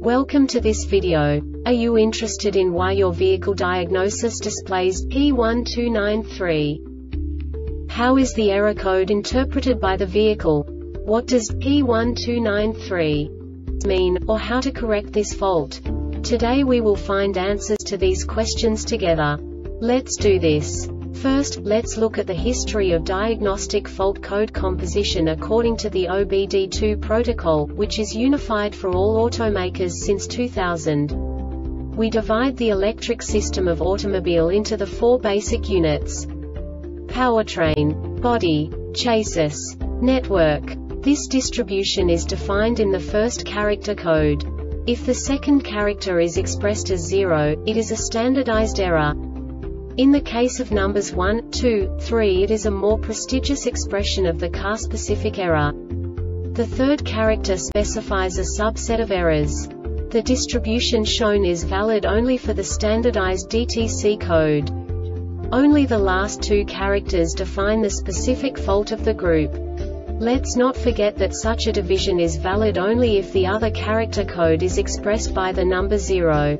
Welcome to this video. Are you interested in why your vehicle diagnosis displays P1293? How is the error code interpreted by the vehicle? What does P1293 mean, or how to correct this fault? Today we will find answers to these questions together. Let's do this. First, let's look at the history of diagnostic fault code composition according to the OBD2 protocol, which is unified for all automakers since 2000. We divide the electric system of automobile into the four basic units: powertrain, body, chassis, network. This distribution is defined in the first character code. If the second character is expressed as 0, it is a standardized error. In the case of numbers 1, 2, 3, it is a more prestigious expression of the car-specific error. The third character specifies a subset of errors. The distribution shown is valid only for the standardized DTC code. Only the last two characters define the specific fault of the group. Let's not forget that such a division is valid only if the other character code is expressed by the number 0.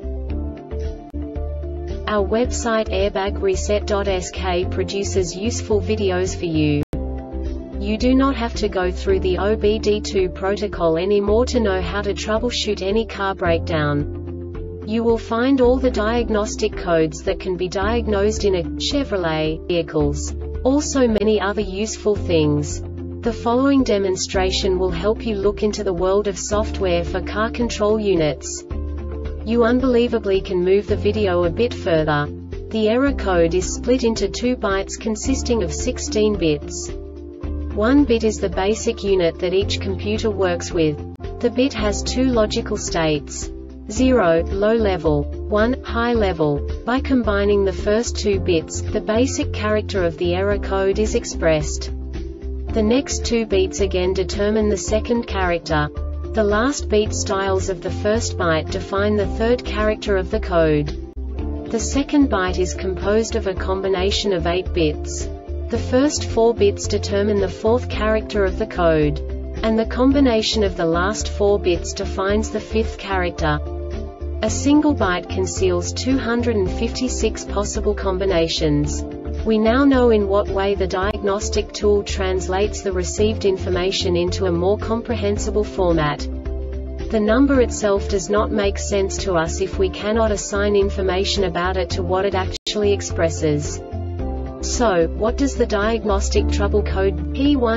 Our website airbagreset.sk produces useful videos for you. You do not have to go through the OBD2 protocol anymore to know how to troubleshoot any car breakdown. You will find all the diagnostic codes that can be diagnosed in a Chevrolet vehicles. Also many other useful things. The following demonstration will help you look into the world of software for car control units. You unbelievably can move the video a bit further. The error code is split into 2 bytes consisting of 16 bits. 1 bit is the basic unit that each computer works with. The bit has 2 logical states: 0, low level, 1, high level. By combining the first 2 bits, the basic character of the error code is expressed. The next 2 beats again determine the second character. The last beat styles of the first byte define the third character of the code. The second byte is composed of a combination of 8 bits. The first 4 bits determine the fourth character of the code. And the combination of the last 4 bits defines the fifth character. A single byte conceals 256 possible combinations. We now know in what way the diagnostic tool translates the received information into a more comprehensible format. The number itself does not make sense to us if we cannot assign information about it to what it actually expresses. So, what does the diagnostic trouble code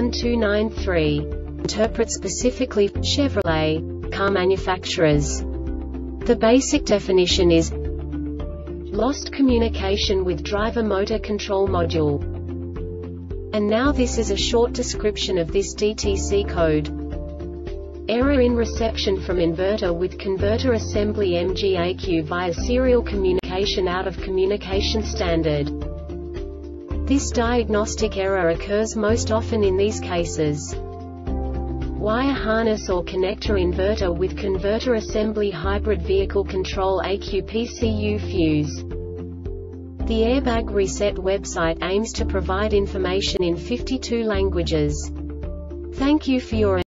P1293 interpret specifically for Chevrolet car manufacturers? The basic definition is lost communication with driver motor control module. And now this is a short description of this DTC code. Error in reception from inverter with converter assembly MGAQ via serial communication out of communication standard. This diagnostic error occurs most often in these cases: wire harness or connector inverter with converter assembly hybrid vehicle control AQ-PCU fuse. The Airbag Reset website aims to provide information in 52 languages. Thank you for your